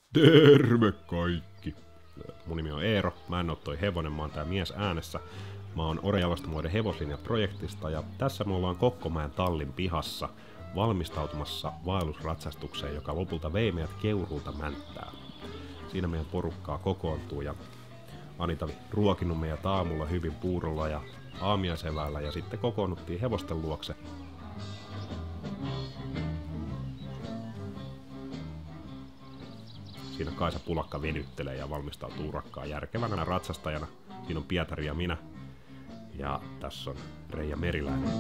Terve kaikki! Mun nimi on Eero, mä en oo toi hevonen, mä oon tää mies äänessä. Mä oon Ore-jalostamoiden hevoslinja-projektista ja tässä me ollaan Kokkomäen tallin pihassa valmistautumassa vaellusratsastukseen, joka lopulta vei meidät Keuruulta Mänttään. Siinä meidän porukkaa kokoontuu ja Anita oli ruokinut meidät aamulla hyvin puurolla ja aamiaisevällä ja sitten kokoonnuttiin hevosten luokse. Siinä Kaisa Pulakka venyttelee ja valmistautuu urakkaan järkevänä ratsastajana. Siinä on Pietari ja minä. Ja tässä on Reija Meriläinen.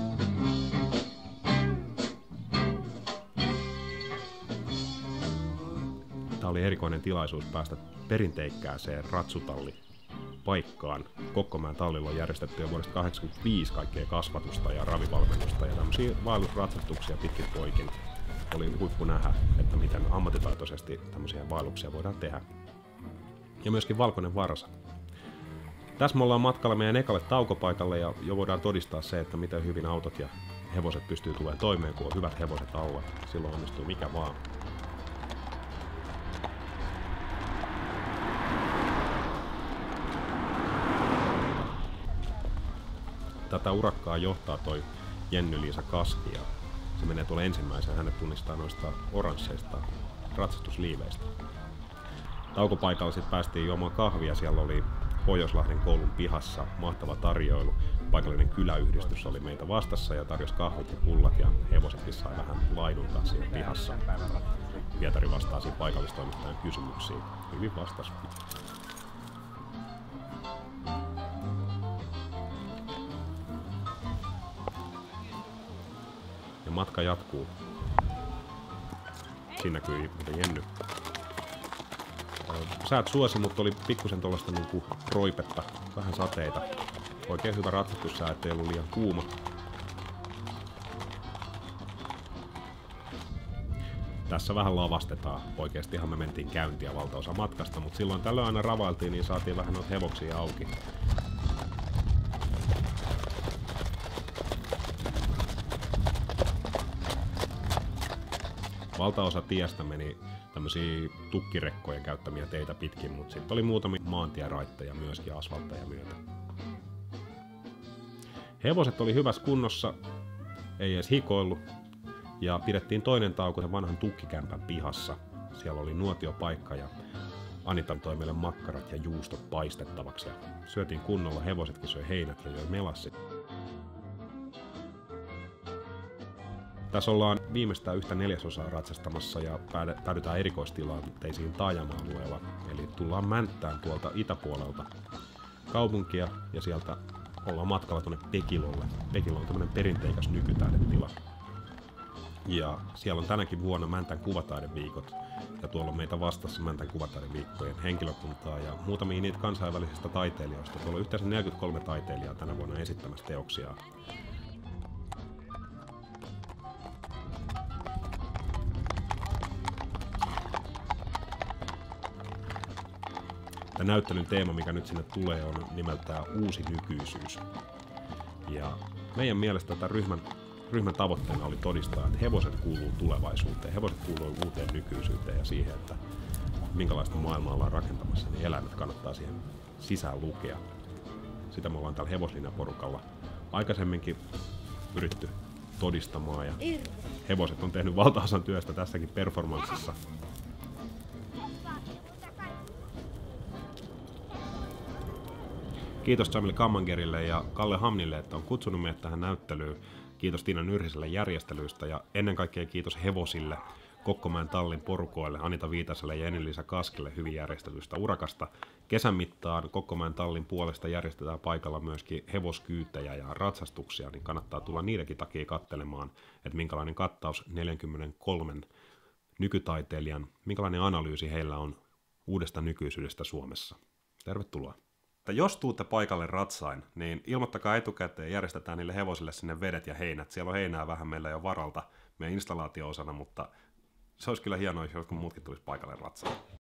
Tämä oli erikoinen tilaisuus päästä perinteikkääseen ratsutallipaikkaan. Kokkomäen tallilla on järjestetty jo vuodesta 1985 kaikkea kasvatusta ja ravivalmennusta ja tämmöisiä vaellusratsastuksia pitkin poikin. Oli huippu nähdä, että miten ammattitaitoisesti tämmöisiä vaelluksia voidaan tehdä. Ja myöskin valkoinen varsa. Tässä me ollaan matkalla meidän ekalle taukopaikalle ja jo voidaan todistaa se, että miten hyvin autot ja hevoset pystyy tulemaan toimeen, kun on hyvät hevoset alla. Silloin onnistuu mikä vaan. Tätä urakkaa johtaa toi Jenny-Liisa Kaski ja se menee tuolla ensimmäisenä, hänet tunnistaa noista oransseista ratsastusliiveistä. Taukopaikalla sitten päästiin juomaan kahvia, siellä oli Pohjoislahden koulun pihassa mahtava tarjoilu. Paikallinen kyläyhdistys oli meitä vastassa ja tarjosi kahvit ja pullat ja hevosetkin sai vähän laiduntaa siinä pihassa. Pietari vastaa siinä paikallistoimittajan kysymyksiin. Hyvin vastasi. Ja matka jatkuu. Siinä näkyy miten Jenny. Säät suosi, mutta oli pikkusen tuollaista niinku roipetta, vähän sateita. Oikein hyvä ratsastussää, ettei ollut liian kuuma. Tässä vähän lavastetaan. Oikeestihan me mentiin käyntiä valtaosa matkasta, mutta silloin tällöin aina ravailtiin, niin saatiin vähän noita hevoksia auki. Valtaosa tiestä meni tämmöisiä tukkirekkojen käyttämiä teitä pitkin, mutta sitten oli muutamia maantieraitteja myöskin asfaltteja myötä. Hevoset oli hyvässä kunnossa, ei edes hikoillut, ja pidettiin toinen tauko sen vanhan tukkikämpän pihassa. Siellä oli nuotiopaikka ja Anita toi meille makkarat ja juustot paistettavaksi ja syötiin kunnolla, hevosetkin söi heinät ja joi melassit. Tässä ollaan viimeistään 1/4 ratsastamassa ja päädytään erikoistilanteisiin taajama-alueella. Eli tullaan Mänttään tuolta itäpuolelta kaupunkia ja sieltä ollaan matkalla tuonne Pekilolle. Pekilo on tämmönen perinteikäs nykytaidetila. Ja siellä on tänäkin vuonna Mäntän kuvataideviikot. Ja tuolla on meitä vastassa Mäntän kuvataideviikkojen henkilökuntaa ja muutamia niitä kansainvälisistä taiteilijoista. Tuolla on yhteensä 43 taiteilijaa tänä vuonna esittämässä teoksiaan. Tämä näyttelyn teema, mikä nyt sinne tulee, on nimeltään uusi nykyisyys. Ja meidän mielestä tämän ryhmän tavoitteena oli todistaa, että hevoset kuuluu tulevaisuuteen, hevoset kuuluu uuteen nykyisyyteen ja siihen, että minkälaista maailmaa ollaan rakentamassa, niin eläimet kannattaa siihen sisään lukea. Sitä me ollaan tällä hevoslinjaporukalla aikaisemminkin pyritty todistamaan ja hevoset on tehnyt valtaosan työstä tässäkin performanssissa. Kiitos Jamil Kammangerille ja Kalle Hamnille, että on kutsunut meidät tähän näyttelyyn. Kiitos Tiina Nyrhiselle järjestelyistä ja ennen kaikkea kiitos hevosille, Kokkomäen tallin porukoille, Anita Viitaselle ja Jenny-Liisa Kaskelle hyvin järjestelystä urakasta. Kesän mittaan Kokkomäen tallin puolesta järjestetään paikalla myöskin hevoskyytejä ja ratsastuksia, niin kannattaa tulla niidenkin takia katselemaan, että minkälainen kattaus 43 nykytaiteilijan, minkälainen analyysi heillä on uudesta nykyisyydestä Suomessa. Tervetuloa! Jos tuutte paikalle ratsain, niin ilmoittakaa etukäteen, järjestetään niille hevosille sinne vedet ja heinät. Siellä on heinää vähän meillä jo varalta meidän installaatio-osana, mutta se olisi kyllä hienoa, jos jotkut muutkin tulisi paikalle ratsaan.